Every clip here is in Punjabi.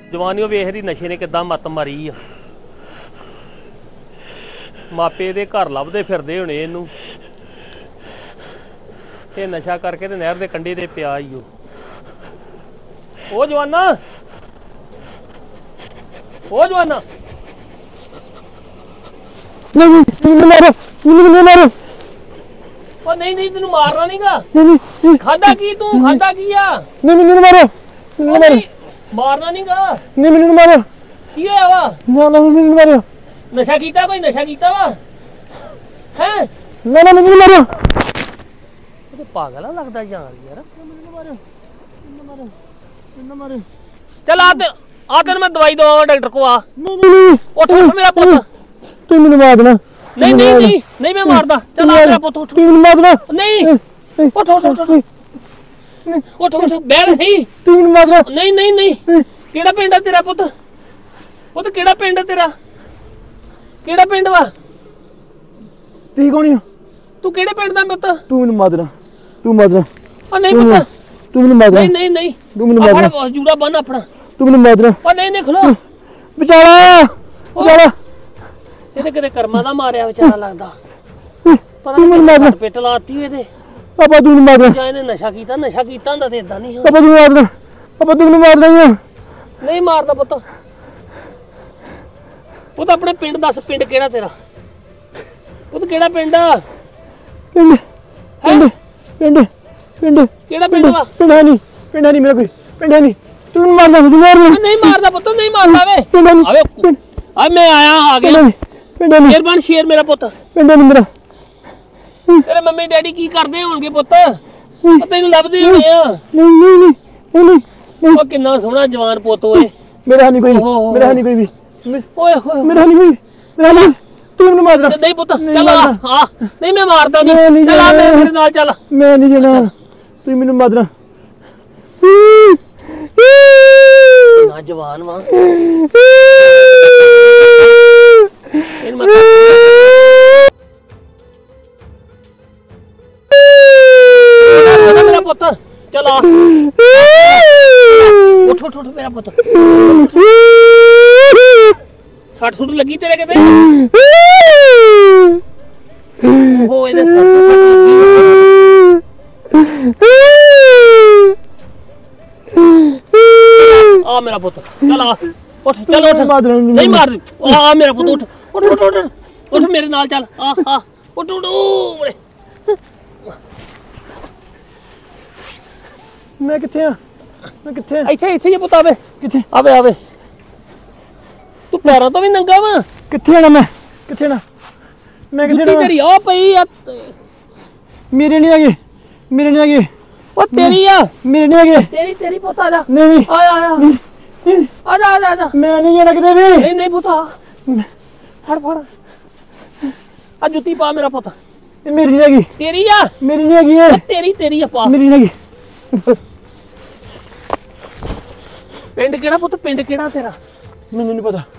जवानी वेखदी नशे ने किद्दां मत मारी आ। मापे दे घर लभदे फिरदे होने इहनूं, ये नशा करके ते नहर दे कंढे ते पिया ही ओ जवाना, ओ जवाना। ओ नहीं नहीं तेनू मारना नहीं गा। खादा की तू, खादा की आ? नहीं मैनू मारो, मारना नहीं गा। नहीं मैनू मारो। की होया वा? ना ना मैनू मारो। नशा कीता, कोई नशा कीता वा हैं? ना ना मैनू मारो। तो पागल आ लगदा यार। मैनू मारो, मैनू मारो, मैनू मारो। चल आ तेन मैं दवाई दवावां डॉक्टर को आ। नहीं नहीं उठ उठ मेरा पुत्त। तू मैनू मार देना। नहीं नहीं नहीं नहीं मैं मारदा। चल आ मेरा पुत्त उठ। तू मैनू मार देना। नहीं उठ उठ उठ उठ उठ बैठ सही। तू मैनू मार देना। नहीं नहीं नहीं केड़ा पिंड है तेरा पुत्त? पुत्त केड़ा पिंड है तेरा? केड़ा पिंड वा? ठीक होनी तू केड़े पिंड दा पुत्त? तू मैनू मार देना, तू मार देना। ओ नहीं पुत्त तू मैनू मार देना। नहीं नहीं नहीं तू मैनू मार देना। जूड़ा बन अपना। तू मैनू मार देना। ओ नहीं नहीं खलो बेचारा बेचारा ਇਹਦੇ ਕਿਤੇ ਕਰਮਾਂ ਦਾ ਮਾਰਿਆ ਵਿਚਾਰਾ ਲੱਗਦਾ। ਪਤਾ ਨਹੀਂ ਪਿੱਟ ਲਾਤੀ ਇਹਦੇ। ਪਾਪਾ ਤੂੰ ਮੈਨੂੰ ਮਾਰ ਦੇ। ਜਾਂ ਇਹਨੇ ਨਸ਼ਾ ਕੀਤਾ ਹੁੰਦਾ ਤੇ ਇਦਾਂ ਨਹੀਂ। ਪਾਪਾ ਤੂੰ ਮਾਰ ਦੇ। ਪਾਪਾ ਤੂੰ ਮੈਨੂੰ ਮਾਰ ਦੇਂਗਾ। ਨਹੀਂ ਮਾਰਦਾ ਪੁੱਤ। ਉਹ ਤਾਂ ਆਪਣੇ ਪਿੰਡ ਦੱਸ, ਪਿੰਡ ਕਿਹੜਾ ਤੇਰਾ? ਪੁੱਤ ਕਿਹੜਾ ਪਿੰਡ ਆ? ਪਿੰਡ ਪਿੰਡ ਪਿੰਡ ਪਿੰਡ ਕਿਹੜਾ ਪਿੰਡ ਵਾ? ਪਿੰਡ ਹੈ ਨਹੀਂ ਮੇਰਾ ਕੋਈ। ਪਿੰਡ ਹੈ ਨਹੀਂ। ਤੂੰ ਮੈਨੂੰ ਮਾਰਦਾ। ਤੂੰ ਮਾਰ ਦੇ। ਨਹੀਂ ਮਾਰਦਾ ਪੁੱਤ, ਨਹੀਂ ਮਾਰਦਾ ਵੇ। ਆਵੇ ਆ ਮੈਂ ਆਇਆ ਆ ਗਿਆ। शेर बन शेर मेरा पुत। मेरा तेरे मम्मी डैडी की करदे होणगे पुत? तैनू लभदे होणे आ। नहीं किन्ना सोहना जवान पुत ओए। मेरा नहीं कोई भी। ओए होए मेरा नहीं कोई। तू मैनू मार दे। नहीं पुत चल आ। नहीं मैं मारदा नहीं। चल आ मेरे नाल चल। मैं नहीं जाना। तू मैनू मार दे। ना जवान वा मेरा पुत। चला उठ उठ उठ मेरा पुत। सट सुट लगी तेरे किते? ओहो इहदे सट आ मेरा पुत। चल आ उठ चल उठ। नहीं मार आ मेरा पुत। उठ उठ उठ उठ उठ मेरे नाल चल। आ उठ उठ उठ। मैं किथे आ? मैं किथे? इथे इथे ये पुत आवे। किथे? आवे आवे। तू पैरों तो भी नंगा वा। किथे आना मैं? किथे ना? मैं किथे ना? तेरी आ पई आ। मेरे नहीं आगे। मेरे नहीं आगे। ओ तेरी आ। मेरे नहीं आगे। तेरी तेरी पुत आ जा। नहीं आया आया आजा। मैं नहीं जाना किते भी। नहीं पुत आ। फड़ फड़ आ जुत्ती पा मेरा पुत। मेरी नहीं हैगी। तेरी आ? मेरी नहीं हैगी है। तेरी आ पा। मेरी नहीं हैगी। पिंड केड़ा पुत? पिंड केड़ा तेरा? मैनू नहीं पता।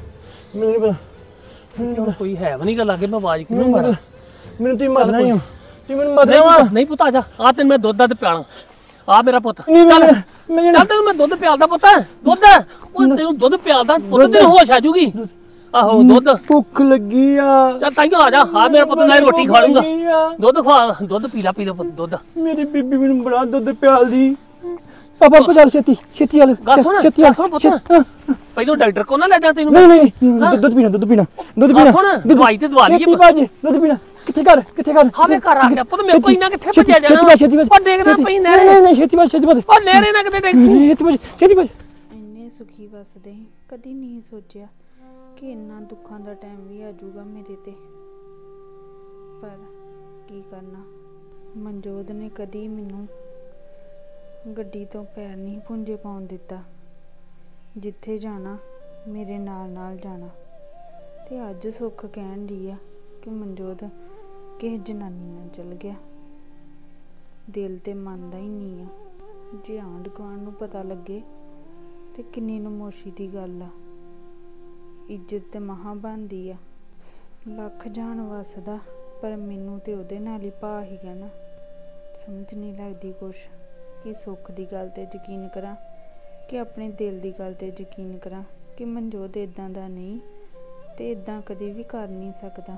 कोई है भी नहीं गल आगे मैं आवाज क्यों मारा? मैनू तू मारना ही। तू मैनू मारना नहीं पुत। आजा आ तेन मैं दुध पियाना। आ मेरा पुत चल तेन मैं दुध पियालदा पुत। दुध तेन दुध पियालदा पुत। तेन होश आ जूगी। आहो दुध भुख लगी आ। चल ताइयो आ जा। हाँ मेरा पुत ना रोटी खा लूंगा। दुध खा दुध पी ला पुत दुध। मेरी बीबी मैनू बड़ा दुध पियाल दी। पापा को चल छेती छेती चल। छेती सुन पुत पहले डॉक्टर को ना ले जा। तेनू नहीं दुध पीना दवाई ते दवा ली। दुध पीना किथे कर? हाँ मैं घर आ गया पुत। मेरे को इना किथे भज्या जाना? और देखना पई नहरे। नहीं छेती बाज और नहरे ना किते देख। छेती बाज इन्ने सुखी वसदे कदी नहीं सोचा कि इन्ना दुखों का टाइम भी आ जाऊगा मेरे ते। पर की करना, मनजोत ने कदी मैनू गड्डी तो पैर नहीं पुंजे पाउण दिता। जिथे जाना मेरे नाल नाल जाना। ते अज सुख कहन दी आ कि मनजोत किस जनानी नाल चल गया। दिल ते मनदा ही नहीं आ। जे आंढ गुआंढ नूं पता लगे ते किन्नी नमोशी दी गल आ। इज्जत ते महा बनदी आ। लख जान वसदा पर मैनू ते उहदे नाल ही भा ही समझ नहीं लगदी कुछ कि सुख दी गल ते यकीन करा कि अपने दिल की गल ते यकीन करा कि मनजोत इदां दा नहीं ते इदां कदी भी कर नहीं सकदा।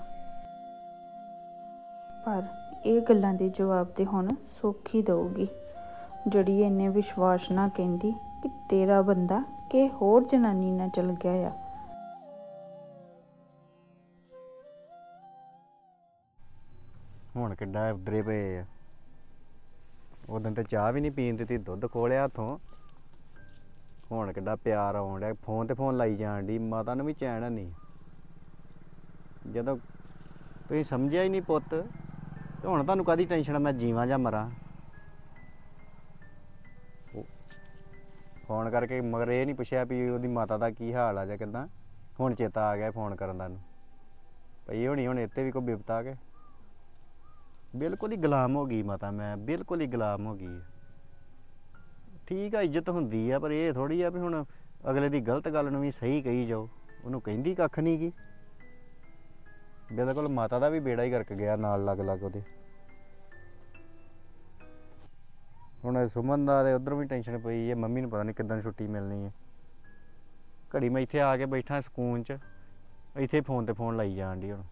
पर ਇਹ ਗੱਲਾਂ ਦੇ ਜਵਾਬ ਤੇ ਹੁਣ ਸੁੱਖ ਹੀ ਦਊਗੀ, ਜਿਹੜੀ ਇਹਨੇ ਵਿਸ਼ਵਾਸ ਨਾ ਕਹਿੰਦੀ ਕਿ ਤੇਰਾ ਬੰਦਾ ਕਿ ਹੋਰ ਜਨਾਨੀ ਨਾਲ ਚਲ ਗਿਆ ਆ। ਹੁਣ ਕਿੱਡਾ ਉਧਰੇ ਪਏ ਆ। ਉਦੋਂ ਤੇ ਚਾਹ ਵੀ ਨਹੀਂ ਪੀਣ ਦਿੱਤੀ, ਦੁੱਧ ਖੋਲਿਆ ਹੱਥੋਂ। ਹੁਣ ਕਿੱਡਾ ਪਿਆਰ ਆਉਣ ਡਿਆ, ਫੋਨ ਤੇ ਫੋਨ ਲਾਈ ਜਾਣ ਡਈ। ਮਾਤਾ ਨੂੰ ਵੀ ਚੈਨ ਨਹੀਂ। ਜਦੋਂ ਤੁਸੀਂ ਸਮਝਿਆ ਹੀ ਨਹੀਂ ਪੁੱਤ, ਤੇ ਹੁਣ ਤੁਹਾਨੂੰ ਕਾਹਦੀ ਟੈਨਸ਼ਨ? ਮੈਂ ਜੀਵਾਂ ਜਾਂ ਮਰਾਂ? ਫੋਨ ਕਰਕੇ ਮਗਰ ਇਹ ਨਹੀਂ ਪੁੱਛਿਆ ਵੀ ਉਹਦੀ ਮਾਤਾ ਦਾ ਕੀ ਹਾਲ ਆ ਜਾਂ ਕਿੱਦਾਂ। ਹੁਣ ਚੇਤਾ ਆ ਗਿਆ ਫੋਨ ਕਰਨ ਦਾ ਨੂੰ, ਭਈ ਹੋਣੀ ਹੁਣ ਇੱਥੇ ਵੀ ਕੋਈ ਬਿਪਤ ਆ ਗਏ। ਬਿਲਕੁਲ ਹੀ ਗੁਲਾਮ ਹੋ ਗਈ ਮਾਤਾ, ਮੈਂ ਬਿਲਕੁਲ ਹੀ ਗੁਲਾਮ ਹੋ ਗਈ। ਠੀਕ ਆ, ਇੱਜ਼ਤ ਹੁੰਦੀ ਆ, ਪਰ ਇਹ ਥੋੜ੍ਹੀ ਆ ਵੀ ਹੁਣ ਅਗਲੇ ਦੀ ਗਲਤ ਗੱਲ ਨੂੰ ਵੀ ਸਹੀ ਕਹੀ ਜਾਓ। ਉਹਨੂੰ ਕਹਿੰਦੀ ਕੱਖ ਨਹੀਂ ਗੀ। ਬਿਲਕੁਲ ਮਾਤਾ ਦਾ ਵੀ ਬੇੜਾ ਹੀ ਕਰਕੇ ਗਿਆ ਨਾਲ ਲੱਗ ਲੱਗ ਉਹਦੇ। ਹੁਣ ਸੁਮਨ ਦਾ ਤੇ ਉੱਧਰ ਵੀ ਟੈਨਸ਼ਨ ਪਈ ਹੈ। ਮੰਮੀ ਨੂੰ ਪਤਾ ਨਹੀਂ ਕਿੱਦਾਂ ਛੁੱਟੀ ਮਿਲਣੀ ਹੈ। ਘੜੀ ਮੈਂ ਇੱਥੇ ਆ ਕੇ ਬੈਠਾ ਸਕੂਨ 'ਚ, ਇੱਥੇ ਫੋਨ ਤੇ ਫੋਨ ਲਾਈ ਜਾਣ ਡਈ।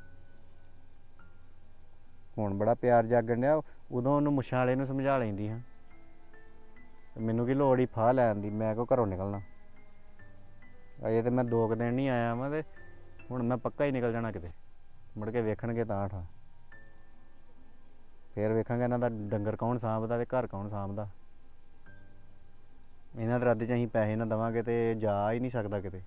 ਹੁਣ ਬੜਾ ਪਿਆਰ ਜਾਗਣ ਡਿਆ। ਉਦੋਂ ਉਹਨੂੰ ਮੁੱਛਾਂ ਵਾਲੇ ਨੂੰ ਸਮਝਾ ਲੈਂਦੀ ਹਾਂ। ਮੈਨੂੰ ਕੀ ਲੋੜ ਹੀ ਫਾਹ ਲੈਣ ਦੀ, ਮੈਂ ਕਿਉਂ ਘਰੋਂ ਨਿਕਲਣਾ। ਅਜੇ ਤੇ ਮੈਂ 2 ਦਿਨ ਨਹੀਂ ਆਇਆ ਵਾਂ, ਤੇ ਹੁਣ ਮੈਂ ਪੱਕਾ ਹੀ ਨਿਕਲ ਜਾਣਾ ਕਿਤੇ। ਮੁੜ ਕੇ ਵੇਖਣਗੇ ਤਾਂ ਠਾ, ਫਿਰ ਵੇਖਾਂਗੇ ਇਹਨਾਂ ਦਾ ਡੰਗਰ ਕੌਣ ਸਾਂਭਦਾ ਤੇ ਘਰ ਕੌਣ ਸਾਂਭਦਾ। ਇਹਨਾਂ ਦੇ ਰੱਦ 'ਚ ਅਸੀਂ ਪੈਸੇ ਨਾ ਦੇਵਾਂਗੇ ਤੇ ਜਾ ਹੀ ਨਹੀਂ ਸਕਦਾ ਕਿਤੇ।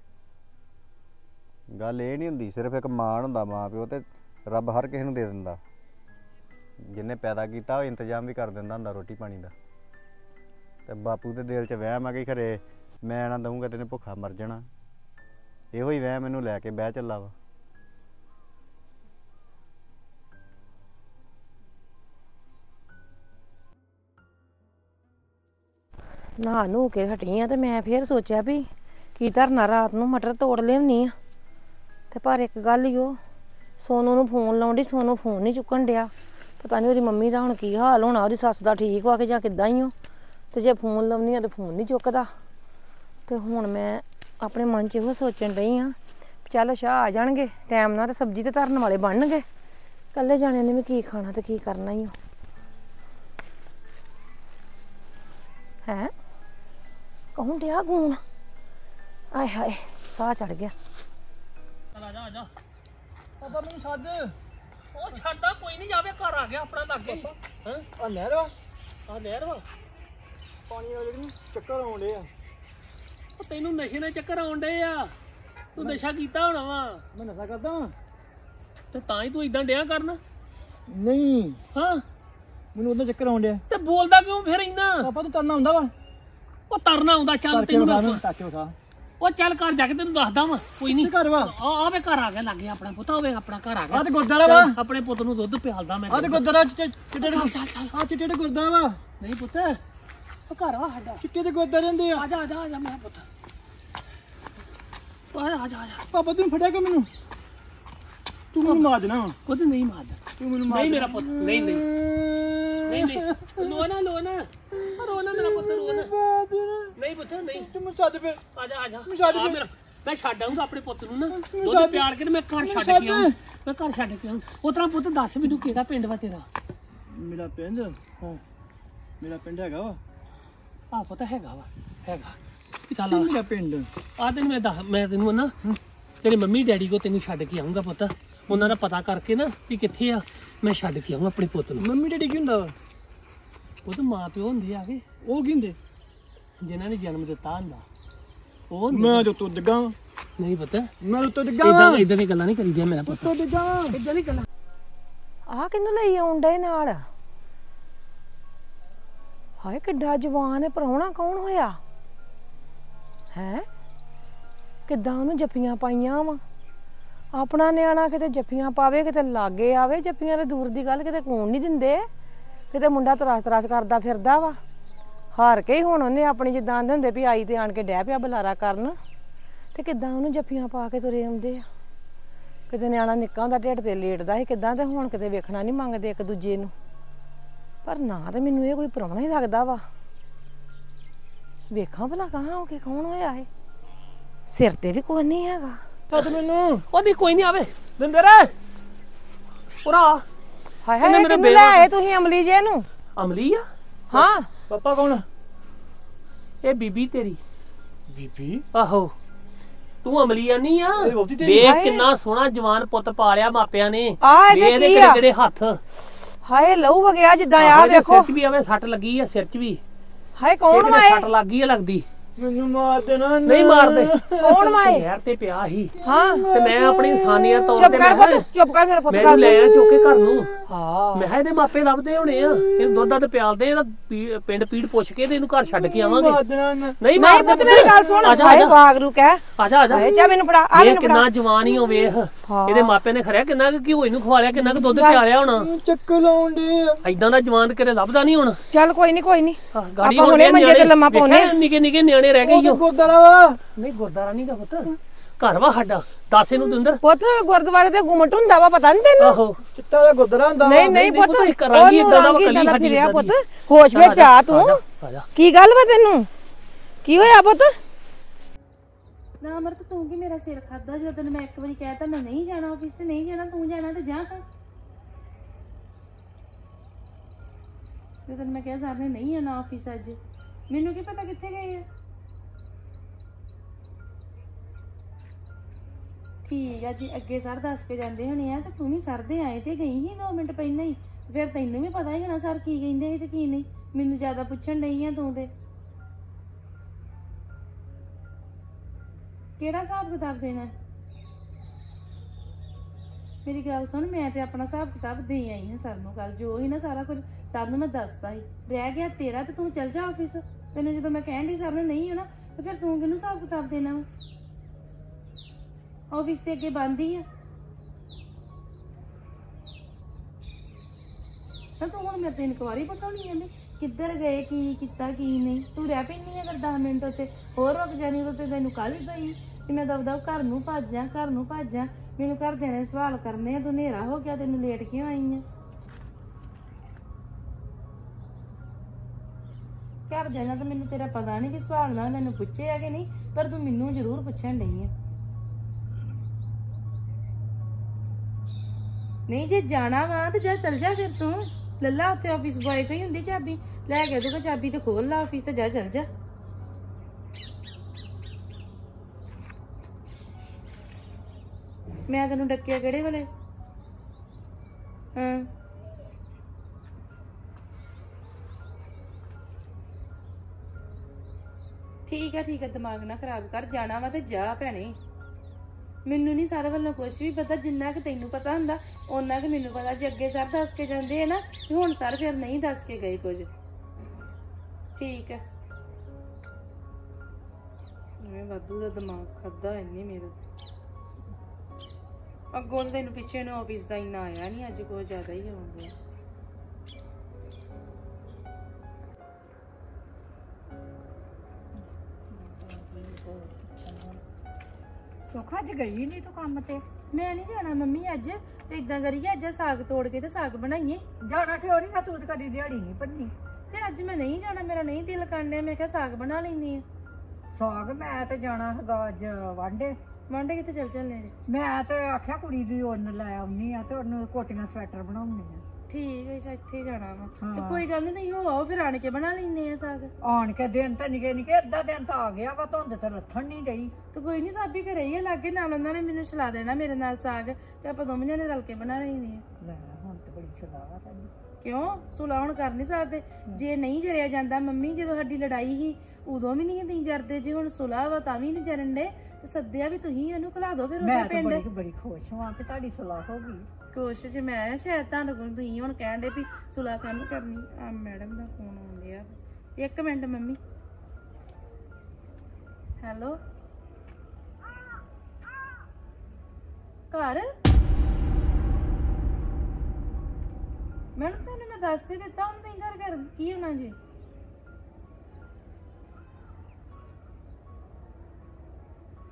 ਗੱਲ ਇਹ ਨਹੀਂ ਹੁੰਦੀ, ਸਿਰਫ ਇੱਕ ਮਾਣ ਹੁੰਦਾ ਮਾਂ ਪਿਓ, ਤੇ ਰੱਬ ਹਰ ਕਿਸੇ ਨੂੰ ਦੇ ਦਿੰਦਾ। ਜਿਹਨੇ ਪੈਦਾ ਕੀਤਾ ਉਹ ਇੰਤਜ਼ਾਮ ਵੀ ਕਰ ਦਿੰਦਾ ਹੁੰਦਾ ਰੋਟੀ ਪਾਣੀ ਦਾ। ਤੇ ਬਾਪੂ ਦੇ ਦਿਲ 'ਚ ਵਹਿਮ ਆ ਕਿ ਖਰੇ ਮੈਂ ਨਾ ਦਊਂਗਾ ਤੈਨੂੰ ਭੁੱਖਾ ਮਰ ਜਾਣਾ। ਇਹੋ ਹੀ ਵਹਿਮ ਮੈਨੂੰ ਲੈ ਕੇ ਬਹਿ ਚੱਲਾ ਵਾ। ਨਹਾ ਨੂ ਕੇ ਹਟੀ ਆ ਤੇ ਮੈਂ ਫਿਰ ਸੋਚਿਆ ਵੀ ਕੀ ਧਰਨਾ ਰਾਤ ਨੂੰ ਮਟਰ ਤੋੜ ਲਿਆਉਣੀ ਆ। ਤੇ ਪਰ ਇੱਕ ਗੱਲ ਹੀ, ਉਹ ਸੋਨੂ ਨੂੰ ਫੋਨ ਲਾਉਣ ਡਈ, ਸੋਨੂ ਫੋਨ ਨਹੀਂ ਚੁੱਕਣ ਡਿਆ। ਪਤਾ ਨਹੀਂ ਉਹਦੀ ਮੰਮੀ ਦਾ ਹੁਣ ਕੀ ਹਾਲ ਹੋਣਾ, ਉਹਦੀ ਸੱਸ ਦਾ ਠੀਕ ਵਾ ਕੇ ਜਾਂ ਕਿੱਦਾਂ ਹੀ ਉਹ। ਤੇ ਜੇ ਫੋਨ ਲਾਉਣੀ ਆ ਤੇ ਫੋਨ ਨਹੀਂ ਚੁੱਕਦਾ। ਤੇ ਹੁਣ ਮੈਂ ਆਪਣੇ ਮਨ 'ਚ ਇਹੋ ਸੋਚਣ ਡਈ ਆ, ਚੱਲ ਸ਼ਾਹ ਆ ਜਾਣਗੇ ਟਾਈਮ ਨਾਲ ਤੇ ਸਬਜ਼ੀ ਤੇ ਧਰਨ ਵਾਲੇ ਬਣਨਗੇ। ਇਕੱਲੇ ਜਾਣਿਆਂ ਨੇ ਵੀ ਕੀ ਖਾਣਾ ਤੇ ਕੀ ਕਰਨਾ ਹੀ ਹੈ। ਕੌਣ ਡਿਆ ਗੂਣ? ਆਏ ਹਾਏ, ਸਾਹ ਚੜ ਗਿਆ। ਆ ਜਾ ਆ ਜਾ ਪਾਪਾ, ਮੈਨੂੰ ਸੱਦ। ਉਹ ਛੱਡਦਾ ਕੋਈ ਨਹੀਂ, ਜਾਵੇ ਘਰ ਆ ਗਿਆ ਆਪਣਾ ਲੱਗੇ। ਹਾਂ ਆ ਨਹਿਰ ਵਾ, ਆ ਨਹਿਰ ਵਾ, ਪਾਣੀ ਵਾਲੇ ਨੂੰ ਚੱਕਰ ਆਉਂਦੇ ਆ। ਉਹ ਤੈਨੂੰ ਨਸ਼ੇ ਨਾਲ ਚੱਕਰ ਆਉਂਦੇ ਆ, ਤੂੰ ਨਸ਼ਾ ਕੀਤਾ ਹੋਣਾ ਵਾ। ਮੈਂ ਨਸ਼ਾ ਕਰਦਾ ਵਾਂ ਤੇ ਤਾਂ ਹੀ ਤੂੰ ਇਦਾਂ ਡਿਆ ਕਰਨ। ਨਹੀਂ ਹਾਂ, ਮੈਨੂੰ ਉਹਦਾ ਚੱਕਰ ਆਉਂਦੇ ਆ। ਤੇ ਬੋਲਦਾ ਕਿਉਂ ਫਿਰ ਇੰਨਾ? ਪਾਪਾ ਤੂੰ ਤਰਨਾ ਹੁੰਦਾ ਵਾ। ਉਹ ਤਰਨਾ ਆਉਂਦਾ, ਚੱਲ ਤੈਨੂੰ ਉਹ ਚੱਲ ਘਰ ਜਾ ਕੇ ਤੈਨੂੰ ਦੱਸਦਾ ਵਾ। ਕੋਈ ਨਹੀਂ ਘਰ ਵਾ, ਆਵੇ ਘਰ ਆ ਗਿਆ ਲੱਗੇ ਆਪਣਾ ਪੁੱਤ, ਹੋਵੇ ਆਪਣਾ ਘਰ ਆ ਗਿਆ। ਆ ਤੇ ਗੁਰਦਾਰਾ ਵਾ, ਆਪਣੇ ਪੁੱਤ ਨੂੰ ਦੁੱਧ ਪਿਆਲਦਾ ਮੈਂ। ਆ ਤੇ ਗੁਰਦਾਰਾ ਚਿੱਟੇ ਦੇ ਗੁਰਦਾਰਾ ਵਾ। ਨਹੀਂ ਪੁੱਤ, ਉਹ ਘਰ ਵਾ ਸਾਡਾ, ਚਿੱਟੇ ਦੇ ਗੁਰਦਾਰੇ ਹੁੰਦੇ ਆ। ਆ ਜਾ ਆ ਜਾ ਆ ਜਾ ਮੇਰਾ ਪੁੱਤ, ਆ ਜਾ ਆ ਜਾ। ਪਾਪਾ ਤੂੰ ਫੜਿਆ ਕਿ ਮੈਨੂੰ? ਤੂੰ ਮੈਨੂੰ ਮਾਰ ਦੇਣਾ ਵਾ। ਪੁੱਤ ਨਹੀਂ ਮਾਰਦਾ, ਤੂੰ ਮੈਨੂੰ ਮਾਰ। ਨਹੀਂ ਮੇਰਾ ਪੁੱਤ, ਨਹੀਂ ਨਹੀਂ ਨਹੀਂ ਨਹੀਂ, ਲੋਨਾ ਲੋਨਾ ਰੋਣਾ ਮੇਰਾ ਪੁੱਤ, ਰੋਣਾ ਨਹੀਂ ਪੁੱਤ ਨਹੀਂ। ਤੂੰ ਛੱਡ ਪੇ, ਆ ਜਾ ਆ ਜਾ। ਮੈਂ ਛੱਡ ਆਊਂਗਾ ਆਪਣੇ ਪੁੱਤ ਨੂੰ ਨਾ, ਦੁੱਧ ਪਿਆਲ ਕੇ ਮੈਂ ਘਰ ਛੱਡ ਕੇ ਆਊਂ। ਮੈਂ ਘਰ ਛੱਡ ਕੇ ਆਊਂ। ਉਹ ਤਰ੍ਹਾਂ ਪੁੱਤ ਦੱਸ ਮੈਨੂੰ ਕਿਹੜਾ ਪਿੰਡ ਵਾ ਤੇਰਾ? ਮੇਰਾ ਪਿੰਡ, ਹਾਂ ਮੇਰਾ ਪਿੰਡ ਹੈਗਾ ਵਾ। ਆਹ ਪਤਾ ਹੈਗਾ ਵਾ, ਹੈਗਾ। ਚੱਲ ਮੇਰਾ ਪਿੰਡ ਆ ਤੈਨੂੰ ਮੈਂ ਦੱਸ, ਮੈਂ ਤੈਨੂੰ ਨਾ ਤੇਰੇ ਮੰਮੀ ਡੈਡੀ ਕੋ ਤੈਨੂੰ ਛੱਡ ਕੇ ਆਊਂਗਾ ਪੁੱਤ। ਉਹਨਾਂ ਦਾ ਪਤਾ ਕਰਕੇ ਨਾ ਵੀ ਕਿੱਥੇ ਆ, ਮੈਂ ਛੱਡ ਕੇ ਆਊਂ ਆਪਣੇ ਪੁੱਤ ਨੂੰ। ਮੰਮੀ ਡੈਡੀ ਕੀ ਹੁੰਦਾ ਵਾ? ਉਹ ਤਾਂ ਮਾਂ ਪਿਓ ਹੁੰਦੇ ਆ ਕੇ। ਉਹ ਕੀ ਹੁੰਦੇ? ਜਿਨ੍ਹਾਂ ਨੇ ਜਨਮ ਦਿੱਤਾ ਹੁੰਦਾ ਉਹ। ਮੈਂ ਜੋ ਤੂੰ ਡਿੱਗਾ ਨਹੀਂ ਪਤਾ, ਮੈਂ ਉੱਤੋਂ ਡਿੱਗਾ। ਇਦਾਂ ਦੀਆਂ ਗੱਲਾਂ ਨਹੀਂ ਕਰੀਦੀਆਂ ਮੇਰਾ ਪੁੱਤ। ਉੱਤੋਂ ਡਿੱਗਾ ਇਦਾਂ ਨਹੀਂ ਗੱਲਾਂ। ਆਹ ਕਿਹਨੂੰ ਲਈ ਆਉਣ ਡੇ ਨਾਲ? ਹਾਏ ਕਿੱਡਾ ਜਵਾਨ ਹੈ, ਪ੍ਰਾਹੁਣਾ ਕੌਣ ਹੋਇਆ ਹੈ? ਕਿੱਦਾਂ ਉਹਨੂੰ ਜੱਫੀਆਂ ਪਾਈਆਂ ਵਾ। ਆਪਣਾ ਨਿਆਣਾ ਕਿਤੇ ਜੱਫੀਆਂ ਪਾਵੇ, ਕਿਤੇ ਲਾਗੇ ਆਵੇ। ਜੱਫੀਆਂ ਤੇ ਦੂਰ ਦੀ ਗੱਲ, ਕਿਤੇ ਕੌਣ ਨਹੀਂ ਦਿੰਦੇ। ਕਿਤੇ ਮੁੰਡਾ ਤਰਾਸ ਤਰਾਸ ਕਰਦਾ ਫਿਰਦਾ ਵਾ। ਹਾਰ ਕੇ ਹੀ ਹੁਣ ਉਹਨੇ ਆਪਣੀ ਜਿੱਦਾਂ ਆਂਦੇ ਹੁੰਦੇ ਵੀ ਆਈ ਤੇ ਆਣ ਕੇ ਡਹਿ ਪਿਆ ਬੁਲਾਰਾ ਕਰਨ। ਤੇ ਕਿੱਦਾਂ ਉਹਨੂੰ ਜੱਫੀਆਂ ਪਾ ਕੇ ਤੁਰੇ ਆਉਂਦੇ ਆ। ਕਿਤੇ ਨਿਆਣਾ ਨਿੱਕਾ ਹੁੰਦਾ ਢਿੱਡ ਤੇ ਲੇਟਦਾ ਸੀ ਕਿੱਦਾਂ, ਤੇ ਹੁਣ ਕਿਤੇ ਵੇਖਣਾ ਨਹੀਂ ਮੰਗਦੇ ਇੱਕ ਦੂਜੇ ਨੂੰ। ਪਰ ਨਾ ਤੇ ਮੈਨੂੰ ਇਹ ਕੋਈ ਪ੍ਰਾਹੁਣਾ ਹੀ ਲੱਗਦਾ ਵਾ। ਵੇਖਾਂ ਭਲਾ ਕਹਾਂ ਹੋ ਕੇ ਕੌਣ ਹੋਇਆ ਇਹ ਸਿਰ ਤੇ ਵੀ ਕੁਝ ਨਹੀਂ ਹੈਗਾ ਸੱਦ ਮੈਨੂੰ ਉਹਦੀ ਕੋਈ ਨਹੀਂ ਆਵੇ ਦਿੰਦਰ ਉਰਾ ਹਾਏ ਇਹਨੇ ਹਾਏ ਮੇਰੇ ਕਿੰਨੂੰ ਲੈ ਆਏ ਤੁਸੀਂ ਅਮਲੀ ਜੇ ਨੂੰ ਅਮਲੀ ਆ ਹਾਂ ਪਾਪਾ ਕੌਣ ਇਹ ਬੀਬੀ ਤੇਰੀ ਬੀਬੀ ਆਹੋ ਤੂੰ ਅਮਲੀ ਨਹੀਂ ਆ ਵੇਖ ਕਿੰਨਾ ਸੋਹਣਾ ਜਵਾਨ ਪੁੱਤ ਪਾਲਿਆ ਮਾਪਿਆਂ ਨੇ ਆ ਇਹਦੇ ਇਹਦੇ ਕੀ ਕਿਹੜੇ ਆ ਕਿਹੜੇ ਹੱਥ ਹਾਏ ਲਹੂ ਵਗਿਆ ਜਿੱਦਾਂ ਆ ਇਹਦੇ ਵੇਖੋ ਸਿਰ 'ਚ ਵੀ ਆਵੇ ਸੱਟ ਲੱਗੀ ਆ ਸਿਰ 'ਚ ਵੀ ਹਾਏ ਕੌਣ ਕਿਤੇ ਮਾਏ ਸੱਟ ਲੱਗੀ ਆ ਲੱਗਦੀ ਮੈਨੂੰ ਮਾਰ ਦੇਣਾ ਨਹੀਂ ਮਾਰਦੇ ਕੌਣ ਮਾਏ ਯਾਰ ਤੇ ਪਿਆ ਸੀ ਹਾਂ ਤੇ ਮੈਂ ਆਪਣੀ ਇਨਸਾਨੀਅਤ ਤੌਰ ਚੁੱਪ ਤੇ ਕਰ ਮੈਂ ਪੁੱਤ ਚੁੱਪ ਕਰ ਮੇਰਾ ਪੁੱਤ ਮੈਨੂੰ ਗੱਲ ਲੈ ਆ ਚੁੱਕ ਕੇ ਘਰ ਨੂੰ ਹਾਂ ਮੈਂ ਕਿਹਾ ਇਹਦੇ ਮਾਪੇ ਲੱਭਦੇ ਹੋਣੇ ਆ ਇਹਨੂੰ ਦੁੱਧ ਦੱਧ ਪਿਆਲਦੇ ਇਹਦਾ ਪਿੰਡ ਪੀੜ ਪੁੱਛ ਕੇ ਤੇ ਇਹਨੂੰ ਘਰ ਛੱਡ ਕੇ ਆਵਾਂਗੇ ਮਾਰ ਦੇਣਾ ਨਹੀਂ ਨਹੀਂ ਮਾਰਦੇ ਪੁੱਤ ਮੇਰੀ ਗੱਲ ਸੁਣ ਹਾਏ ਵਾਗਰੂ ਕਹਿ ਆਜਾ ਆਜਾ ਹਾਏ ਚਾ ਮੈਨੂੰ ਫੜਾ ਆ ਇਹ ਮੈਨੂੰ ਫੜਾ ਕਿੰਨਾ ਜਵਾਨ ਹੀ ਹੋ ਵੇਖ ਹਾਂ। ਇਹਦੇ ਮਾਪੇ ਨੇ ਖਰਿਆ ਕਿੰਨਾ ਕੁ ਘਿਓ ਇਹਨੂੰ ਖਵਾ ਲਿਆ ਕਿੰਨਾ ਕੁ ਦੁੱਧ ਪਿਆਲਿਆ ਹੋਣਾ ਚੱਕਰ ਲਾਉਣ ਦੇ ਐਦਾਂ ਦਾ ਜਵਾਨ ਕਿਤੇ ਲੱਭਦਾ ਨਹੀਂ ਹੁਣ ਚੱਲ ਕੋਈ ਨਹੀਂ ਗਾੜੀ ਆਪਾਂ ਹੁਣੇ ਮੰਜੇ ਤੇ ਲੰਮਾ ਪਾਉਨੇ ਆ। ਨਿੱਕੇ ਨਿੱਕੇ ਨਿਆਣੇ ਰਹਿ ਗਏ ਈਓ ਗੁਰਦਾਰਾ ਵਾ ਨਹੀਂ ਗੁਰਦਾਰਾ ਨਹੀਂ ਦਾ ਪੁੱਤ ਘਰ ਵਾ ਸਾਡਾ ਦੱਸ ਇਹਨੂੰ ਦਿੰਦਰ ਪੁੱਤ ਗੁਰਦੁਆਰੇ ਤੇ ਗੁਮਟ ਹੁੰਦਾ ਵਾ ਪਤਾ ਨਹੀਂ ਤੈਨੂੰ ਆਹੋ ਚਿੱਟਾ ਦਾ ਗੁਰਦਾਰਾ ਹੁੰਦਾ ਨਹੀਂ ਨਹੀਂ ਨਹੀਂ ਪੁੱਤ ਪੁੱਤ, ਇੱਕ ਰੰਗੀ ਏਦਾਂ ਦਾ ਵਾ, ਉਹਨੂੰ ਕਲੀ ਰੰਗੀ ਸਾਡੀ ਏਦਾਂ ਦਾ ਏਦਾਂ ਦੀ। ਪੁੱਤ ਹੋਸ਼ ਵਿੱਚ ਆ ਤੂੰ ਆਜਾ ਕੀ ਗੱਲ ਵਾ ਤੈਨੂੰ ਕੀ ਹੋਇਆ ਪੁੱਤ ਨਾ ਅਮਰਤ ਤੂੰ ਕੀ ਮੇਰਾ ਸਿਰ ਖਾਦਾ ਜਦੋਂ ਮੈਂ ਇੱਕ ਵਾਰੀ ਕਹਿਤਾ ਮੈਂ ਨਹੀਂ ਜਾਣਾ ਆਫਿਸ ਤੇ ਨਹੀਂ ਜਾਣਾ ਤੂੰ ਜਾਣਾ ਤੇ ਜਾ ਹਾਂ ਜਦੋਂ ਮੈਂ ਕਿਹਾ ਸਰ ਨੇ ਨਹੀਂ ਆਣਾ ਆਫਿਸ ਅੱਜ ਮੈਨੂੰ ਕੀ ਪਤਾ ਕਿੱਥੇ ਗਏ ਆ ਠੀਕ ਆ ਜੀ ਅੱਗੇ ਸਰ ਦੱਸ ਕੇ ਜਾਂਦੇ ਹੋਣੇ ਆ ਤੇ ਤੂੰ ਵੀ ਸਰ ਦੇ ਆਏ ਤੇ ਗਈ ਸੀ 2 ਮਿੰਟ ਪਹਿਲਾਂ ਹੀ ਫਿਰ ਤੈਨੂੰ ਵੀ ਪਤਾ ਹੀ ਹੋਣਾ ਸਰ ਕੀ ਕਹਿੰਦੇ ਸੀ ਤੇ ਕੀ ਨਹੀਂ ਮੈਨੂੰ ਜ਼ਿਆਦਾ ਪੁੱਛਣ ਨਹੀਂ ਆ ਤੂੰ ਤੇ ਕਿਹੜਾ ਹਿਸਾਬ ਕਿਤਾਬ ਦੇਣਾ ਮੇਰੀ ਗੱਲ ਸੁਣ ਮੈਂ ਤੇ ਆਪਣਾ ਹਿਸਾਬ ਕਿਤਾਬ ਦੇ ਆਈ ਹਾਂ ਸਰ ਨੂੰ ਕੱਲ ਜੋ ਹੀ ਨਾ ਸਾਰਾ ਕੁਝ ਸਰ ਨੂੰ ਮੈਂ ਦੱਸਤਾ ਸੀ ਰਹਿ ਗਿਆ ਤੇਰਾ ਤੇ ਤੂੰ ਚੱਲ ਜਾ ਆਫਿਸ ਤੈਨੂੰ ਜਦੋਂ ਮੈਂ ਕਹਿਣ ਦੀ ਸਰ ਨੇ ਨਹੀਂ ਹੋਣਾ ਤੇ ਫਿਰ ਤੂੰ ਕਿਹਨੂੰ ਹਿਸਾਬ ਕਿਤਾਬ ਦੇਣਾ ਆਫਿਸ ਤੇ ਅੱਗੇ ਬੰਦ ਹੀ ਆ ਤਾਂ ਤੂੰ ਹੁਣ ਮੇਰੇ ਤੇ ਇਨਕੁਆਰੀ ਪਕਾਉਣੀ ਜਾਂਦੇ ਕਿੱਧਰ ਗਏ ਕੀ ਕੀਤਾ ਕੀ ਨਹੀਂ ਤੂੰ ਰਹਿ ਪੈਣੀ ਅਗਰ 10 ਮਿੰਟ ਉੱਤੇ ਹੋਰ ਰੁਕ ਜਾਣੀ ਉਦੋਂ ਤੇ ਤੈਨੂੰ ਕਾਹਲੀ ਪਈ ਕਿ ਮੈਂ ਦਬਦਬ ਘਰ ਨੂੰ ਭੱਜਾਂ ਮੈਨੂੰ ਘਰਦਿਆਂ ਨੇ ਸਵਾਲ ਕਰਨੇ ਆ ਤੂੰ ਹਨੇਰਾ ਹੋ ਗਿਆ ਤੈਨੂੰ ਲੇਟ ਕਿਉਂ ਆਈ ਆ ਘਰਦਿਆਂ ਨਾਲ ਤਾਂ ਮੈਨੂੰ ਤੇਰਾ ਪਤਾ ਨਹੀਂ ਕਿ ਸਵਾਲ ਨਾਲ ਮੈਨੂੰ ਪੁੱਛੇ ਆ ਕਿ ਨਹੀਂ ਪਰ ਤੂੰ ਮੈਨੂੰ ਜ਼ਰੂਰ ਪੁੱਛਣ ਡਈ ਆ ਨਹੀਂ ਜੇ ਜਾਣਾ ਵਾ ਤੇ ਜਾ ਚੱਲ ਜਾ ਫਿਰ ਤੂੰ ਲੱਲਾ ਉੱਥੇ ਆਫਿਸ ਬॉय ਕੋਲ ਹੀ ਹੁੰਦੀ ਚਾਬੀ ਲੈ ਕੇ ਉਹਦੇ ਕੋਲ ਚਾਬੀ ਤੇ ਖੋਲ ਲਾ ਆਫਿਸ ਤੇ ਜਾ ਚੱਲ ਜਾ ਮੈਂ ਤੈਨੂੰ ਡੱਕਿਆ ਕਿਹੜੇ ਵੇਲੇ ਹਾਂ ਠੀਕ ਹੈ ਦਿਮਾਗ ਨਾ ਖਰਾਬ ਕਰ ਜਾਣਾ ਵਾ ਤੇ ਜਾ ਭੈਣੇ ਮੈਨੂੰ ਨਹੀਂ ਸਾਰੇ ਵੱਲੋਂ ਕੁਝ ਵੀ ਪਤਾ ਜਿੰਨਾ ਕਿ ਤੈਨੂੰ ਪਤਾ ਹੁੰਦਾ ਓਨਾ ਕਿ ਮੈਨੂੰ ਪਤਾ ਜੇ ਅੱਗੇ ਸਰ ਦੱਸ ਕੇ ਜਾਂਦੇ ਆ ਨਾ ਤੇ ਹੁਣ ਸਰ ਫਿਰ ਨਹੀਂ ਦੱਸ ਕੇ ਗਏ ਕੁਝ ਠੀਕ ਹੈ ਮੈਂ ਵਾਧੂ ਦਾ ਦਿਮਾਗ ਖਾਦਾ ਇੰਨੇ ਮੇਰਾ ਅੱਗੋਂ ਤੈਨੂੰ ਪਿੱਛੇ ਨੂੰ ਆਫਿਸ ਦਾ ਇੰਨਾ ਆਇਆ ਨਹੀਂ ਅੱਜ ਕੋਈ ਜ਼ਿਆਦਾ ਹੀ ਆਉਂਦਾ ਸੁੱਖ ਅੱਜ ਗਈ ਨਹੀਂ ਤੂੰ ਕੰਮ ਤੇ ਮੈਂ ਨਹੀਂ ਜਾਣਾ ਮੰਮੀ ਅੱਜ ਤੇ ਇਦਾਂ ਕਰੀਏ ਅੱਜ ਸਾਗ ਤੋੜ ਕੇ ਤੇ ਸਾਗ ਬਣਾਈਏ ਜਾਣਾ ਕਿਉਂ ਨਹੀਂ ਤੂੰ ਤੇ ਕਦੀ ਦਿਹਾੜੀ ਨਹੀਂ ਭੰਨੀ ਤੇ ਅੱਜ ਮੈਂ ਨਹੀਂ ਜਾਣਾ ਮੇਰਾ ਨਹੀਂ ਦਿਲ ਕਰਨਿਆ ਮੈਂ ਕਿਹਾ ਸਾਗ ਬਣਾ ਲੈਣੀ ਆ ਸਾਗ ਮੈਂ ਤੇ ਜਾਣਾ ਹੈਗਾ ਅੱਜ ਵਾਂਡੇ ਵਾਂਡੇ ਕਿੱਥੇ ਚੱਲ ਚੱਲਨੇ ਜੀ ਮੈਂ ਤੇ ਆਖਿਆ ਕੁੜੀ ਦੀ ਉੱਨ ਲੈ ਆਉਣੀ ਆ ਤੇ ਉਹਨੂੰ ਕੋਟੀਆਂ ਸਵੈਟਰ ਬਣਾਉਣੀ ਠੀਕ ਹੈ ਅੱਛਾ ਇੱਥੇ ਜਾਣਾ ਵਾ ਤੇ ਹਾਂ। ਕੋਈ ਗੱਲ ਨਹੀਂ ਹੋ ਆਓ ਫਿਰ ਆਣ ਕੇ ਬਣਾ ਲੈਣੇ ਆ ਸਾਗ ਆ ਆਣ ਕੇ ਦਿਨ ਤਾਂ ਨਿਕੇ ਅੱਧਾ ਦਿਨ ਤਾਂ ਆ ਗਿਆ ਵਾ ਧੁੰਦ ਤੇ ਲੱਥਣ ਨਹੀਂ ਡਈ ਤੇ ਕੋਈ ਨਹੀਂ ਸਾਬੀ ਘਰੇ ਹੀ ਆ ਲਾਗੇ ਨਾਲ ਉਹਨਾਂ ਨੇ ਮੈਨੂੰ ਛਲਾ ਦੇਣਾ ਮੇਰੇ ਨਾਲ ਸਾਗ ਤੇ ਆਪਾਂ ਦੋਵੇਂ ਜਣੇ ਰਲ ਕੇ ਬਣਾ ਲੈਣੇ ਆ ਲੈ ਹੁਣ ਤੇ ਬੜੀ ਸਲਾਹ ਆ ਤੈਨੂੰ ਕਿਉਂ ਸੁਲਾ ਹੁਣ ਕਰ ਨਹੀਂ ਸਕਦੇ ਜੇ ਨਹੀਂ ਜਰਿਆ ਜਾਂਦਾ ਮੰਮੀ ਜਦੋਂ ਸਾਡੀ ਲੜਾਈ ਸੀ ਉਦੋਂ ਵੀ ਨਹੀਂ ਤੁਸੀਂ ਜਰਦੇ ਜੇ ਹੁਣ ਸੁਲਾ ਵਾ ਤਾਂ ਵੀ ਨਹੀਂ ਜਰਨ ਦੇ ਤੇ ਸੱਦਿਆ ਵੀ ਤੁਸੀਂ ਉਹਨੂੰ ਖਲਾ ਦਿਓ ਫਿਰ ਮੈਂ ਉਹਦੇ ਤਾਂ ਪਿੰਡ ਬੜੀ ਖੁਸ਼ ਹਾਂ ਕਿ ਤੁਹਾਡੀ ਸਲਾਹ ਹੋ ਗਈ ਕੋਸ਼ਿਸ਼ ਮੈਂ ਸ਼ਾਇਦ ਤੁਹਾਨੂੰ ਕੋਲ ਤੁਸੀਂ ਹੁਣ ਕਹਿਣ ਦੇ ਵੀ ਸੁਲਾ ਕਾਹਨੂੰ ਕਰਨੀ ਆ ਮੈਡਮ ਦਾ ਫੋਨ ਆਉਣ ਡਿਆ 1 ਮਿੰਟ ਮੰਮੀ ਹੈਲੋ ਘਰ ਮੈਡਮ ਤੁਹਾਨੂੰ ਮੈਂ ਦੱਸ ਹੀ ਦਿੱਤਾ ਹੁਣ ਤੁਸੀਂ ਘਰ ਕਰ ਕੀ ਹੋਣਾ ਜੀ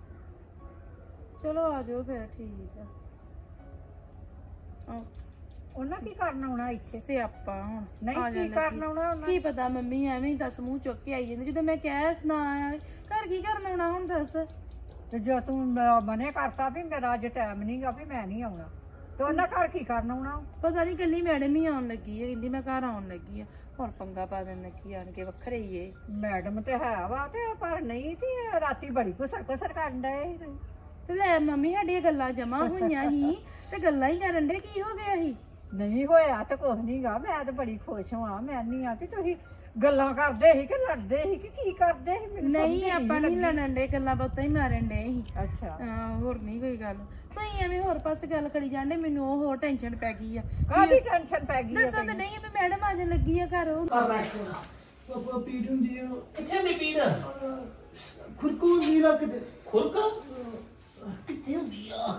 ਚਲੋ ਆ ਜਾਓ ਫਿਰ ਠੀਕ ਆ ਉਹਨਾਂ ਕੀ ਕਰਨ ਆਉਣਾ ਇੱਥੇ? ਸਿਆਪਾ ਹੁਣ ਨਹੀਂ ਕੀ ਕਰਨ ਆਉਣਾ ਉਹਨਾਂ? ਕੀ ਪਤਾ ਮੰਮੀ ਐਵੇਂ ਹੀ ਦੱਸ ਮੂੰਹ ਚੁੱਕ ਕੇ ਆਈ ਜਾਂਦੀ ਜਦੋਂ ਮੈਂ ਕਹਿ ਸੁਣਾ ਆਇਆ ਘਰ ਕੀ ਕਰਨ ਆਉਣਾ ਹੁਣ ਦੱਸ। ਤੇ ਜੇ ਤੂੰ ਮਨੇ ਕਰਤਾ ਵੀ ਮੇਰਾ ਅੱਜ ਟਾਈਮ ਨਹੀਂਗਾ ਵੀ ਮੈਂ ਨਹੀਂ ਆਉਣਾ ਤੇ ਉਹਨਾਂ ਘਰ ਕੀ ਕਰਨ ਆਉਣਾ? ਪਤਾ ਨਹੀਂ ਕੱਲੀ ਮੈਡਮ ਹੀ ਆਉਣ ਲੱਗੀ ਹੈ ਕਹਿੰਦੀ ਮੈਂ ਘਰ ਆਉਣ ਲੱਗੀ ਆ ਹੁਣ ਪੰਗਾ ਪਾ ਦੇਣ ਲੱਗੀ ਆਣ ਕੇ ਵੱਖਰੇ ਹੀ ਏ। ਮੈਡਮ ਤੇ ਹੈ ਵਾ ਤੇ ਪਰ ਨਹੀਂ ਤੇ ਰਾਤੀ ਬੜੀ ਕੁਸਰ ਕਰਨ ਡਏ ਤੇ ਲੈ ਮੰਮੀ ਸਾਡੀਆਂ ਗੱਲਾਂ ਜਮਾ ਹੋਈਆਂ ਸੀ ਤੇ ਗੱਲਾਂ ਹੀ ਕਰਨ ਦੇ ਕੀ ਹੋ ਗਿਆ ਸੀ? ਨਹੀਂ ਹੋਇਆ ਤੇ ਕੁਛ ਨਹੀਂਗਾ ਮੈਂ ਤਾਂ ਬੜੀ ਖੁਸ਼ ਹਾਂ। ਮੈਂ ਨਹੀਂ ਆ ਵੀ ਤੁਸੀਂ ਗੱਲਾਂ ਕਰਦੇ ਸੀ ਕਿ ਲੜਦੇ ਸੀ ਕਿ ਕੀ ਕਰਦੇ ਸੀ? ਮੈਨੂੰ ਨਹੀਂ ਆਪਾਂ ਨਹੀਂ ਲੜਨ ਦੇ ਗੱਲਾਂ ਬਾਤਾਂ ਹੀ ਮਾਰਨ ਦੇ ਸੀ। ਅੱਛਾ ਹੋਰ ਨਹੀਂ ਕੋਈ ਗੱਲ ਤੁਸੀਂ ਐਵੇਂ ਹੋਰ ਪਾਸੇ ਗੱਲ ਕਰੀ ਜਾਂਦੇ ਮੈਨੂੰ ਉਹ ਹੋਰ ਟੈਨਸ਼ਨ ਪੈ ਗਈ ਆ। ਕਾਹਦੀ ਟੈਨਸ਼ਨ ਪੈ ਗਈ? ਦੱਸਾਂ ਤਾਂ ਨਹੀਂ ਵੀ ਮੈਡਮ ਆ ਜਾਣ ਲੱਗੀ ਆ ਘਰ ਉਹ ਪਾਪਾ ਪੀੜ ਹੁੰਦੀ ਆ। ਕਿੱਥੇ ਹੁੰਦੀ ਪੀੜ? ਖੁਰਕੂ ਹੁੰਦੀ ਆ ਕਿਤੇ। ਖੁਰਕ ਕਿੱਥੇ ਹੁੰਦੀ ਆ?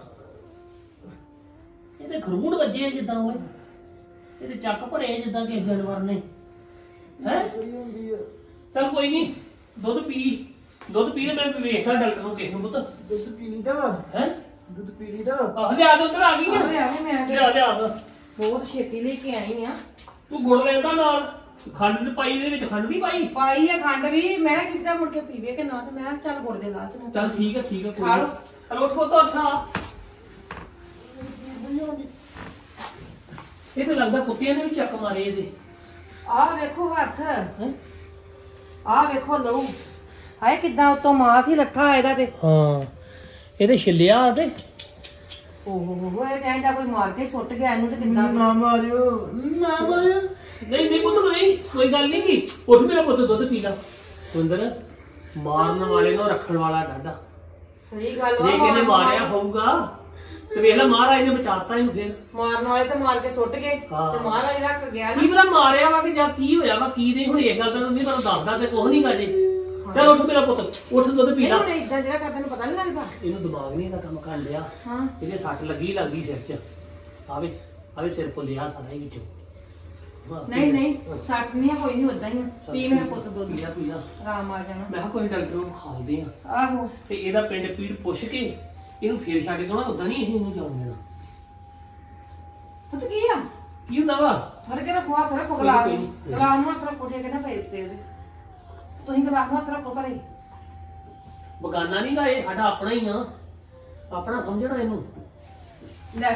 ਇਹਦੇ ਖਰੂੜ ਵੱਜੇ ਜਿੱਦਾਂ ਓਏ, ਇਹਦੇ ਚੱਕ ਭਰੇ ਜਿੱਦਾਂ ਕਿਸੇ ਜਾਨਵਰ ਨੇ। ਹੈ ਚੱਲ ਕੋਈ ਨਹੀਂ, ਦੁੱਧ ਪੀ ਤੇ ਮੈਂ ਵੇਖਦਾ ਡਾਕਟਰ ਨੂੰ ਕਿਸੇ ਨੂੰ ਪੁੱਤ। ਦੁੱਧ ਪੀਣੀ ਦਾ ਵਾ? ਹੈ ਦੁੱਧ ਪੀਣੀ ਦਾ? ਆਹ ਲਿਆ ਦੁੱਧ ਆ ਗਈ ਆ। ਲਿਆ ਬਹੁਤ ਛੇਤੀ ਲੈ ਕੇ ਆਈ ਆ। ਤੂੰ ਗੁੜ ਲੈਂਦਾ ਨਾਲ ਖੰਡ ਨੀ ਪਾਈ, ਇਹਦੇ ਵਿੱਚ ਖੰਡ ਨਹੀਂ ਪਾਈ? ਪਾਈ ਆ ਖੰਡ ਵੀ, ਮੈਂ ਕਿੱਦਾਂ ਮੁੜ ਕੇ ਪੀਵੇ ਕਿ ਨਾ, ਤੇ ਮੈਂ ਕਿਹਾ ਚੱਲ ਗੁੜ ਦੇ ਲਾਲਚ ਨਾਲ ਚੱਲ ਠੀਕ ਆ ਕੋਈ ਖਾ ਲਓ। ਚਲ ਉੱਠੋ ਤਾਂ ਅੱਛਾ। ਇਹ ਤਾਂ ਲੱਗਦਾ ਕੁੱਤਿਆਂ ਨੇ ਵੀ ਚੱਕ ਮਾਰੇ ਇਹਦੇ। ਆਹ ਵੇਖੋ ਹੱਥ, ਆਹ ਵੇਖੋ ਲਹੂ, ਹਾਏ ਕਿੱਦਾਂ ਉਤੋਂ ਮਾਸ ਹੀ ਲੱਥਾ ਇਹਦਾ ਤੇ। ਹਾਂ ਇਹਦੇ ਛਿੱਲਿਆ ਤੇ ਓਹ ਇਹ ਕਹਿੰਦਾ ਕੋਈ ਮਾਰ ਕੇ ਸੁੱਟ ਗਿਆ ਇਹਨੂੰ ਤੇ ਕਿੱਦਾਂ। ਨਾ ਮਾਰਿਓ ਨਾ ਮਾਰਿਓ। ਨਹੀਂ ਪੁੱਤ ਨਹੀਂ, ਕੋਈ ਗੱਲ ਨਹੀਂ ਕੀ। ਉੱਠ ਮੇਰਾ ਪੁੱਤ ਦੁੱਧ ਪੀ ਲਾ। ਸੁੰਦਰ ਮਾਰਨ ਵਾਲੇ ਨੂੰ ਰੱਖਣ ਵਾਲਾ ਡਾਡਾ। ਸਹੀ ਗੱਲ ਜੇ ਕਿਹਨੇ ਮਾਰਿਆ ਹੋਊਗਾ ਤੇ ਵੇਖ ਲੈ ਮਹਾਰਾਜ ਨੇ ਬਚਾਤਾ ਇਹਨੂੰ। ਫਿਰ ਮਾਰਨ ਵਾਲੇ ਤੇ ਮਾਰ ਕੇ ਸੁੱਟ ਗਏ ਹਾਂ। ਤੇ ਮਹਾਰਾਜ ਰੱਖ ਗਿਆ ਕੀ ਨਾ। ਪਤਾ ਮਾਰਿਆ ਵਾ ਕਿ ਜਾਂ ਕੀ ਹੋਇਆ ਵਾ ਕੀ ਨਹੀਂ। ਹੁਣ ਇਹ ਗੱਲ ਤਾਂ ਨਹੀਂ ਤੁਹਾਨੂੰ ਦੱਸਦਾ ਤੇ ਕੁਛ ਨਹੀਂ ਗਾ ਜੇ। ਚੱਲ ਉੱਠ ਮੇਰਾ ਪੁੱਤ, ਉੱਠ ਦੁੱਧ ਪੀ ਲਾ। ਹੁਣ ਇਦਾਂ ਜਿਹੜਾ ਕਰਦਾ ਨੂੰ ਪਤਾ ਨਹੀਂ ਲੱਗਦਾ। ਇਹਨੂੰ ਦਿਮਾਗ ਨਹੀਂ ਇਹਦਾ ਕੰਮ ਕਰਨ ਲਿਆ। ਹਾਂ ਇਹਦੇ ਸੱਟ ਲੱਗਦੀ ਸਿਰ 'ਚ। ਆਵੇ ਸਿਰ ਫੁੱਲਿਆ ਸਾਰਾ ਹੀ ਵਿੱਚੋਂ। ਨਹੀਂ ਸੱਟ ਨਹੀਂ ਆ, ਕੋਈ ਨਹੀਂ ਉਦਾਂ ਹੀ ਆ। ਪੀ ਮੇਰਾ ਪੁੱਤ ਦੁੱਧ, ਪੀ ਲਾ ਆਰਾਮ ਆ ਜਾਣਾ। ਮੈਂ ਕਿਹਾ ਕੋਈ ਡਾਕਟਰ ਨੂੰ ਖਾਲਦੇ ਆ ਆਹੋ ਤੇ ਇਹਦਾ ਪਿੰਡ ਪੀੜ ਪੁੱਛ ਕੇ ਇਹਨੂੰ ਫੇਰ ਛੱਡ ਕੇ ਉਦਾਂ ਨਹੀਂ ਇਹ ਇਹਨੂੰ ਜਾਣ ਦੇਣਾ। ਪੁੱਤ ਕੀ ਆ? ਕੀ ਹੁੰਦਾ ਵਾ? ਫੜ ਕੇ ਰੱਖੋ ਹੱਥ ਰੱਖੋ ਗਲਾਸ ਨੂੰ। ਗਲਾਸ ਨੂੰ ਹੱਥ ਰੱਖੋ ਠੇਕੇ ਨਾ ਪਏ ਉੱਤੇ ਉਹਦੇ। ਤੁਸੀਂ ਗਲਾਸ ਨੂੰ ਹੱਥ ਰੱਖੋ ਭਰੇ। ਬਗਾਨਾ ਨਹੀਂ ਗਾ ਇਹ, ਸਾਡਾ ਆਪਣਾ ਹੀ ਆ। ਆਪਣਾ ਸਮਝਣਾ ਇਹਨੂੰ। ਲੈ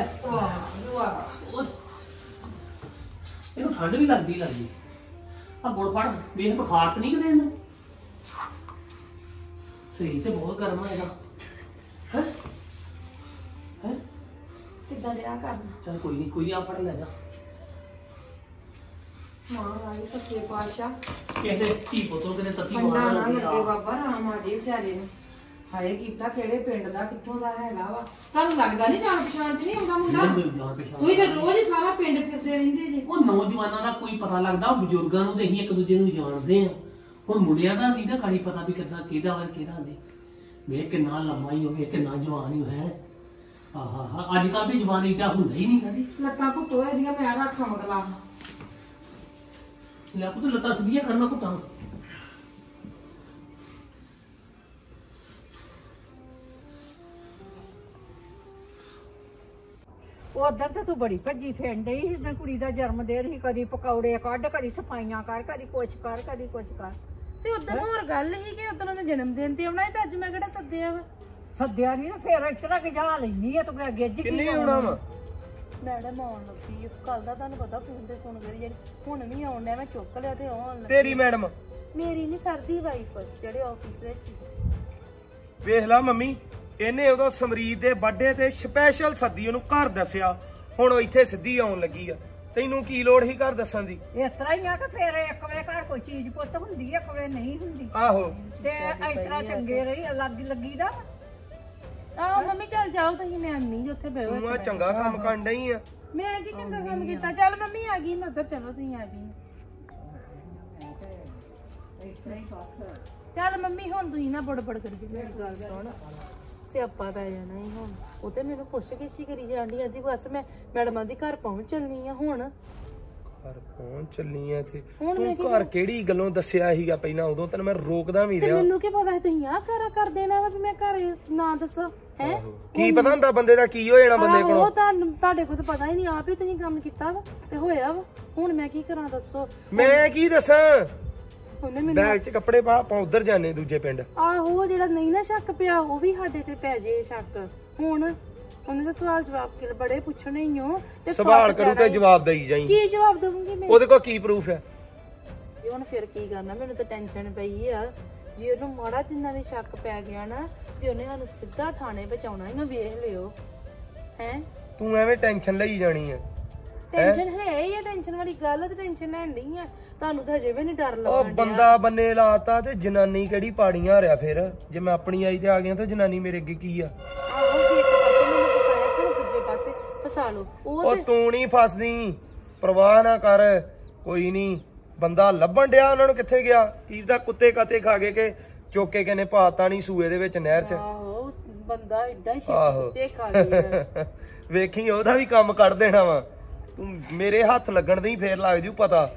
ਵਾਹ ਇਹਨੂੰ ਠੰਡ ਵੀ ਲੱਗਦੀ ਆ ਗੁੜ ਫੜ ਵੇਖ, ਬੁਖਾਰ ਤਾਂ ਨਹੀਂ ਕਿਤੇ ਇਹਨੂੰ। ਸਹੀ ਤੇ ਬਹੁਤ ਗਰਮ ਆ ਇਹਦਾ। ਹੈ ਕਿੱਦਾਂ ਰਿਹਾ ਕਰਨਾ। ਚੱਲ ਕੋਈ ਨਹੀਂ ਆ ਫੜ ਲੈ ਜਾ। ਮਹਾਰਾਜ ਸੱਚੇ ਪਾਤਸ਼ਾਹ ਕਿਸੇ ਦੇ ਧੀ ਪੁੱਤੋਂ ਕਿਤੇ ਤੱਤੀ ਪੰਡਾ ਨਾ ਮਾਰ ਲੱਗੇ ਬਾਬਾ, ਰਾਮ ਆ ਜੇ ਵਿਚਾਰੇ ਨੂੰ। ਹਾਏ ਕੀਤਾ ਕਿਹੜੇ ਪਿੰਡ ਦਾ ਕਿੱਥੋਂ ਦਾ ਹੈਗਾ ਵਾ। ਤੁਹਾਨੂੰ ਲੱਗਦਾ ਨਹੀਂ ਜਾਣ ਪਛਾਣ ਚ ਨਹੀਂ ਆਉਂਦਾ ਮੁੰਡਾ? ਤੁਸੀਂ ਤਾਂ ਰੋਜ਼ ਹੀ ਸਾਰਾ ਪਿੰਡ ਫਿਰਦੇ ਰਹਿੰਦੇ ਜੇ। ਉਹ ਨੌਜਵਾਨਾਂ ਦਾ ਕੋਈ ਪਤਾ ਲੱਗਦਾ, ਬਜ਼ੁਰਗਾਂ ਨੂੰ ਤੇ ਅਸੀਂ ਇੱਕ ਦੂਜੇ ਨੂੰ ਜਾਣਦੇ ਆ। ਹੁਣ ਮੁੰਡਿਆਂ ਦਾ ਨਹੀਂ ਤਾਂ ਕਾੜੀ ਪਤਾ ਵੀ ਕਿੱਦਾਂ ਕਿਹਦਾ ਵਾ ਕਿਹਦਾ ਨਹੀਂ। ਵੇਖ ਕਿੰਨਾ ਲੰਮਾ ਹੀ ਹੋਵੇ, ਕਿੰਨਾ ਜਵਾਨ ਹੀ ਹੋਇਆ। ਆਹਾ ਅੱਜ ਕੱਲ ਤੇ ਜਵਾਨ ਏਡਾ ਹੁੰਦਾ ਹੀ ਨਹੀਂ ਕਦੇ। ਲੱਤਾਂ ਘੁੱਟੋ ਇਹਦੀਆਂ, ਮੈਂ ਰੱਖਾਂ ਮਗਲਾ। ਲੈ ਪੁੱਤ ਲੱਤਾਂ ਸਿੱਧੀਆਂ ਕਰਨਾ ਘੁੱਟਾਂ। ਉਧਰ ਤੇ ਤੂੰ ਬੜੀ ਭੱਜੀ ਫਿਰਨ ਡਈ ਸੀ ਜਦੋਂ ਕੁੜੀ ਦਾ ਜਨਮ ਦਿਨ ਸੀ। ਕਦੀ ਪਕੌੜੇ ਕੱਢ, ਕਦੀ ਸਫਾਈਆਂ ਕਰ, ਕਦੀ ਕੁਛ ਕਰ, ਕਦੀ ਕੁਛ ਕਰ। ਤੇ ਉਦੋਂ ਹੋਰ ਗੱਲ ਸੀ ਕਿ ਉਦੋਂ ਉਹਦਾ ਜਨਮ ਦਿਨ ਤੇ ਆਉਣਾ ਤੇ ਅੱਜ ਮੈਂ ਕਿਹੜਾ ਸੱਦਿਆ ਵਾ। ਸੱਦਿਆ ਨਹੀਂ ਤੇ ਫੇਰ ਇਸ ਤਰ੍ਹਾਂ ਗਜਾ ਲੈਣੀ ਆ ਤੂੰ ਅੱਗੇ ਅੱਜ ਕਿੰਨੇ ਆਉਣਾ ਵਾ? ਮੈਡਮ ਆਉਣ ਲੱਗੀ ਕੱਲ ਦਾ, ਤੁਹਾਨੂੰ ਪਤਾ ਫੋਨ ਤੇ ਫੋਨ ਕਰੀ ਜਾਣੀ। ਹੁਣ ਵੀ ਆਉਣ ਡਿਆ, ਮੈਂ ਚੁੱਕ ਲਿਆ ਤੇ ਆਉਣ ਲੱਗੀ। ਤੇਰੀ ਮੈਡਮ? ਮੇਰੀ ਨਹੀਂ ਸਰਦੀ ਵਾਈਫ ਜਿਹੜੇ ਆਫਿਸ ਵਿੱਚ। ਵੇਖ ਲਾ ਮੰਮੀ, ਇਹਨੇ ਉਦੋਂ ਸਮਰੀਤ ਦੇ ਬਰਥਡੇ ਤੇ ਸਪੈਸ਼ਲ ਸੱਦੀ, ਉਹਨੂੰ ਘਰ ਦੱਸਿਆ। ਹੁਣ ਉਹ ਇੱਥੇ ਸਿੱਧੀ ਆਉਣ ਲੱਗੀ ਆ। ਤੈਨੂੰ ਕੀ ਲੋੜ ਸੀ ਘਰ ਦੱਸਣ ਦੀ? ਇਸ ਤਰ੍ਹਾਂ ਹੀ ਆ ਕਿ ਫੇਰ ਇੱਕ ਵੇ ਘਰ ਕੋਈ ਚੀਜ਼ ਪੁੱਤ ਹੁੰਦੀ ਆ, ਇੱਕ ਵੇ ਨਹੀਂ ਹੁੰਦੀ। ਆਹੋ ਤੇ ਇਸ ਤਰ੍ਹਾਂ ਚੰਗੇ ਰਹੀ ਅਲੱਗ ਲੱਗੀ ਦਾ। ਆਹ ਮੰਮੀ ਚੱਲ ਜਾਓ ਤੁਸੀਂ, ਮੈਂ ਆਨੀ ਜੀ ਉੱਥੇ ਬਹਿਓ। ਤੂੰ ਆ ਚੰਗਾ ਕੰਮ ਕਰਨ ਡਈ ਆ। ਮੈਂ ਕੀ ਚੰਗਾ ਕੰਮ ਕੀਤਾ? ਚੱਲ ਮੰਮੀ ਆ ਗਈ ਮੈਂ ਉੱਧਰ, ਚਲੋ ਤੁਸੀਂ ਆ ਗਈ। ਚੱਲ ਮੰਮੀ ਹੁਣ ਤੁਸੀਂ ਨਾ ਬੜਬੜ ਕਰੀ ਜੀ, ਮੇਰੀ ਗੱਲ ਸੁਣ। ਸਿਆਪਾ ਪੈ ਜਾਣਾ ਹੀ ਹੁਣ। ਉਹ ਤੇ ਮੈਨੂੰ ਪੁੱਛ ਕੇ ਸੀ ਕਰੀ ਜਾਂਦੀ ਆਂਦੀ ਬਸ ਮੈਂ ਮੈਡਮਾਂ ਦੇ ਘਰ ਪਹੁੰਚ ਚੱਲਣੀ ਆ ਹੁਣ। ਪਰ ਪਹੁੰਚ ਚੱਲੀ ਆ ਇੱਥੇ ਹੁਣ ਤੂੰ ਮੈਂ ਕੀ ਘਰ ਕਿਹੜੀ ਗੱਲੋਂ ਦੱਸਿਆ ਸੀਗਾ ਪਹਿਲਾਂ ਉਦੋਂ ਤੈਨੂੰ ਮੈਂ ਰੋਕਦਾ ਵੀ ਤੇ ਰਿਹਾ ਮੈਨੂੰ ਕੀ ਪਤਾ ਸੀ ਤੁਸੀਂ ਆਹ ਕਰ ਦੇਣਾ ਵਾ ਵੀ ਮੈਂ ਘਰ ਨਾ ਦੱਸੋ ਹੈ ਕੀ ਪਤਾ ਹੁੰਦਾ ਬੰਦੇ ਦਾ ਕੀ ਹੋ ਜਾਣਾ ਬੰਦੇ ਕੋਲੋਂ ਉਹ ਤੁਹਾਡੇ ਕੋਲ ਤਾਂ ਪਤਾ ਹੀ ਨਹੀਂ ਆਪ ਹੀ ਤੁਸੀਂ ਕੰਮ ਕੀਤਾ ਵਾ ਤੇ ਹੋਇਆ ਵਾ ਹੁਣ ਮੈਂ ਕੀ ਕਰਾਂ ਦੱਸੋ ਮੈਂ ਕੀ ਦੱਸਾਂ ਉਹਨੇ ਮੈਨੂੰ ਬੈਗ 'ਚ ਕੱਪੜੇ ਪਾ ਆਪਾਂ ਉਧਰ ਜਾਣੇ ਦੂਜੇ ਪਿੰਡ ਆਹੋ ਜਿਹੜਾ ਨਹੀਂ ਨਾ ਸ਼ੱਕ ਪਿਆ ਉਹ ਵੀ ਸਾਡੇ ਤੇ ਪੈ ਜੇ ਸ਼ੱਕ ਹੁਣ ਉਹਨੇ ਤਾਂ ਸਵਾਲ ਜਵਾਬ ਕਿ ਬੜੇ ਪੁੱਛਣੇ ਹੀ ਹੋ ਤੇ ਸਵਾਲ ਕਰੂ ਤੇ ਜਵਾਬ ਦੇਈ ਜਾਈ ਕੀ ਜਵਾਬ ਦਵਾਂਗੀ ਮੈਂ ਉਹਦੇ ਕੋਲ ਕੀ ਪ੍ਰੂਫ ਹੈ ਜੀ ਹੁਣ ਫਿਰ ਕੀ ਕਰਨਾ ਮੈਨੂੰ ਤਾਂ ਟੈਨਸ਼ਨ ਪਈ ਆ ਜੇ ਉਹਨੂੰ ਮਾੜਾ ਜਿੰਨਾ ਵੀ ਸ਼ੱਕ ਪੈ ਗਿਆ ਨਾ ਤੇ ਉਹਨੇ ਸਾਨੂੰ ਸਿੱਧਾ ਥਾਣੇ ਪਹੁੰਚਾਉਣਾ ਹੀ ਨਾ ਵੇਖ ਲਿਓ ਹੈ ਤੂੰ ਐਵੇਂ ਟੈਨਸ਼ਨ ਲਈ ਜਾਣੀ ਹੈ ਟੈਨਸ਼ਨ ਹੈ ਇਹ ਟੈਨਸ਼ਨ ਵਾਲੀ ਗੱਲ ਤੇ ਟੈਨਸ਼ਨ ਲੈਣ ਨਹੀਂ ਆ ਤੁਹਾਨੂੰ ਤਾਂ ਹਜੇ ਵੀ ਨਹੀਂ ਡਰ ਉਹ ਲੱਗਦਾ ਬੰਦਾ ਬੰਨੇ ਲਾਤਾ ਤੇ ਜਨਾਨੀ ਕਿਹੜੀ ਪਾੜੀਆਂ ਰਿਆ ਫਿਰ ਜੇ ਮੈਂ ਆਪਣੀ ਆਈ ਤੇ ਆ ਗਿਆ ਤਾਂ ਜਨਾਨੀ ਮੇਰੇ ਅੱਗੇ ਕੀ ਆ ਆਹੋ ਜੀ ਇੱਕ ਪਾਸੇ ਮੈਨੂੰ ਫਸਾਇਆ ਫਿਰ ਦੂਜੇ ਪਾਸੇ ਫਸਾ ਲਓ ਉਹ ਤੂੰ ਨਹੀਂ ਫਸਦੀ ਪਰਵਾਹ ਨਾ ਕਰ ਕੋਈ ਨਹੀਂ ਬੰਦਾ ਲੱਭਣ ਡਿਆ ਉਹਨਾਂ ਨੂੰ ਕਿੱਥੇ ਗਿਆ ਕੀ ਦਾ ਕੁੱਤੇ ਕਾਤੇ ਖਾ ਗਏ ਕਿ ਚੋਕੇ ਕਿਨੇ ਪਾਤਾ ਨਹੀਂ ਸੂਏ ਦੇ ਵਿੱਚ ਨਹਿਰ 'ਚ ਆਹੋ ਬੰਦਾ ਏਦਾਂ ਹੀ ਛੇਤੀ ਤੇ ਖਾ ਗਿਆ ਵੇਖੀ ਉਹਦਾ ਵੀ ਕੰਮ ਕੱਢ ਦੇਣਾ ਵਾ ਤੂੰ ਮੇਰੇ ਹੱਥ ਲੱਗਣ ਦੀ ਫੇਰ ਲੱਗ ਜੂ ਪਤਾ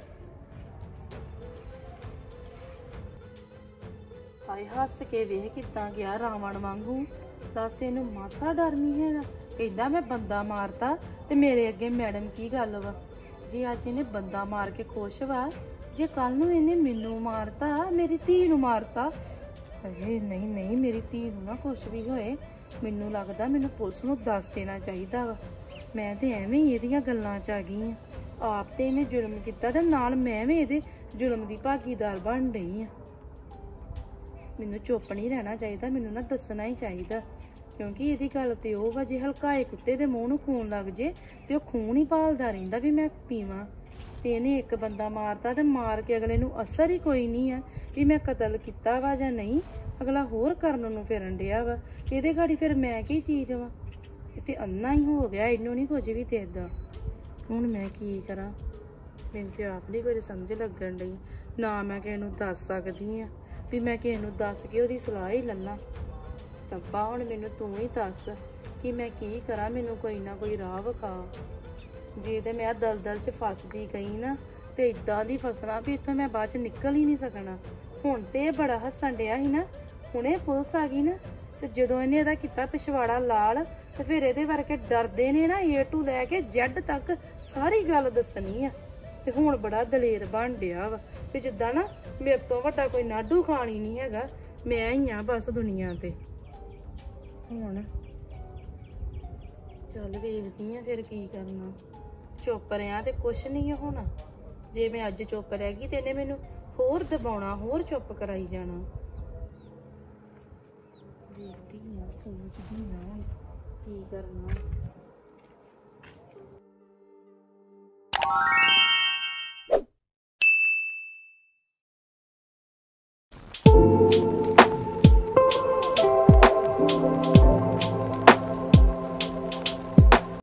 ਹਾਏ ਹੱਸ ਕੇ ਵੇਖ ਕਿੱਦਾਂ ਗਿਆ ਰਾਵਣ ਵਾਂਗੂ ਦੱਸ ਇਹਨੂੰ ਮਾਸਾ ਡਰ ਨਹੀਂ ਹੈਗਾ ਕਹਿੰਦਾ ਮੈਂ ਬੰਦਾ ਮਾਰਤਾ ਤੇ ਮੇਰੇ ਅੱਗੇ ਮੈਡਮ ਕੀ ਗੱਲ ਵਾ ਜੇ ਅੱਜ ਇਹਨੇ ਬੰਦਾ ਮਾਰ ਕੇ ਖੁਸ਼ ਵਾ ਜੇ ਕੱਲ ਨੂੰ ਇਹਨੇ ਮੈਨੂੰ ਮਾਰਤਾ ਮੇਰੀ ਧੀ ਨੂੰ ਮਾਰਤਾ ਨਹੀਂ ਨਹੀਂ ਮੇਰੀ ਧੀ ਨੂੰ ਨਾ ਕੁਛ ਵੀ ਹੋਏ ਮੈਨੂੰ ਲੱਗਦਾ ਮੈਨੂੰ ਪੁਲਿਸ ਨੂੰ ਦੱਸ ਦੇਣਾ ਚਾਹੀਦਾ ਵਾ ਮੈਂ ਤੇ ਐਵੇਂ ਹੀ ਇਹਦੀਆਂ ਗੱਲਾਂ 'ਚ ਆ ਗਈ ਆ ਆਪ ਤੇ ਇਹਨੇ ਜ਼ੁਲਮ ਕੀਤਾ ਤੇ ਨਾਲ ਮੈਂ ਵੀ ਇਹਦੇ ਜ਼ੁਲਮ ਦੀ ਭਾਗੀਦਾਰ ਬਣ ਰਹੀ ਆ ਮੈਨੂੰ ਚੁੱਪ ਨਹੀਂ ਰਹਿਣਾ ਚਾਹੀਦਾ ਮੈਨੂੰ ਨਾ ਦੱਸਣਾ ਹੀ ਚਾਹੀਦਾ ਕਿਉਂਕਿ ਇਹਦੀ ਗੱਲ ਤੇ ਉਹ ਵਾ ਜੇ ਹਲਕਾਏ ਕੁੱਤੇ ਦੇ ਮੂੰਹ ਨੂੰ ਖੂਨ ਲੱਗ ਜੇ ਤੇ ਉਹ ਖੂਨ ਹੀ ਭਾਲਦਾ ਰਹਿੰਦਾ ਵੀ ਮੈਂ ਪੀਵਾਂ ਤੇ ਇਹਨੇ ਇੱਕ ਬੰਦਾ ਮਾਰਤਾ ਤੇ ਮਾਰ ਕੇ ਅਗਲੇ ਨੂੰ ਅਸਰ ਹੀ ਕੋਈ ਨਹੀਂ ਆ ਵੀ ਮੈਂ ਕਤਲ ਕੀਤਾ ਵਾ ਜਾਂ ਨਹੀਂ ਅਗਲਾ ਹੋਰ ਕਰਨ ਨੂੰ ਫਿਰਨ ਡਿਆ ਵਾ ਇਹਦੇ ਗਾੜੀ ਫਿਰ ਮੈਂ ਕੀ ਚੀਜ਼ ਵਾ ਤੇ ਅੰਨਾ ਹੀ ਹੋ ਗਿਆ ਇਹਨੂੰ ਨਹੀਂ ਕੁਝ ਵੀ ਦਿਖਦਾ ਹੁਣ ਮੈਂ ਕੀ ਕਰਾਂ ਮੈਨੂੰ ਤੇ ਆਪ ਨਹੀਂ ਕੁਝ ਸਮਝ ਲੱਗਣ ਡਈ ਨਾ ਮੈਂ ਕਿਸੇ ਨੂੰ ਦੱਸ ਸਕਦੀ ਆ ਵੀ ਮੈਂ ਕਿਸੇ ਨੂੰ ਦੱਸ ਕੇ ਉਹਦੀ ਸਲਾਹ ਹੀ ਲੱਲਾ ਰੱਬਾ ਹੁਣ ਮੈਨੂੰ ਤੂੰ ਹੀ ਦੱਸ ਕਿ ਮੈਂ ਕੀ ਕਰਾਂ ਮੈਨੂੰ ਕੋਈ ਨਾ ਕੋਈ ਰਾਹ ਵਿਖਾ ਜੇ ਤੇ ਮੈਂ ਦਲਦਲ 'ਚ ਫਸਦੀ ਗਈ ਨਾ ਤੇ ਇਦਾਂ ਦੀ ਫਸਣਾ ਵੀ ਇੱਥੋਂ ਮੈਂ ਬਾਅਦ 'ਚ ਨਿਕਲ ਹੀ ਨਹੀਂ ਸਕਣਾ ਹੁਣ ਤੇ ਇਹ ਬੜਾ ਹੱਸਣ ਡਿਆ ਸੀ ਨਾ ਹੁਣੇ ਪੁਲਿਸ ਆ ਗਈ ਨਾ ਤੇ ਜਦੋਂ ਇਹਨੇ ਇਹਦਾ ਕੀਤਾ ਪਿਛਵਾੜਾ ਲਾਲ ਤੇ ਫਿਰ ਇਹਦੇ ਵਰਗੇ ਡਰਦੇ ਨੇ ਨਾ A to ਲੈ ਕੇ Z ਤੱਕ ਸਾਰੀ ਗੱਲ ਦੱਸਣੀ ਆ ਤੇ ਹੁਣ ਬੜਾ ਦਲੇਰ ਬਣ ਡਿਆ ਵਾ ਤੇ ਜਿੱਦਾਂ ਨਾ ਮੇਰੇ ਤੋਂ ਵੱਡਾ ਕੋਈ ਨਾਡੂ ਖਾਣੀ ਨਹੀਂ ਹੈਗਾ ਮੈਂ ਹੀ ਆ ਬਸ ਦੁਨੀਆ ਤੇ ਹੁਣ ਚੱਲ ਵੇਖਦੀ ਆ ਫਿਰ ਕੀ ਕਰਨਾ ਚੁੱਪ ਰਿਆਂ ਤੇ ਕੁਛ ਨਹੀਂ ਹੋਣਾ ਜੇ ਮੈਂ ਅੱਜ ਚੁੱਪ ਰਹਿ ਗਈ ਤੇ ਇਹਨੇ ਮੈਨੂੰ ਹੋਰ ਦਬਾਉਣਾ ਹੋਰ ਚੁੱਪ ਕਰਾਈ ਜਾਣਾ ਵੇਖਦੀ ਆ ਸੋਚਦੀ ਆ ਕੀ ਕਰਨਾ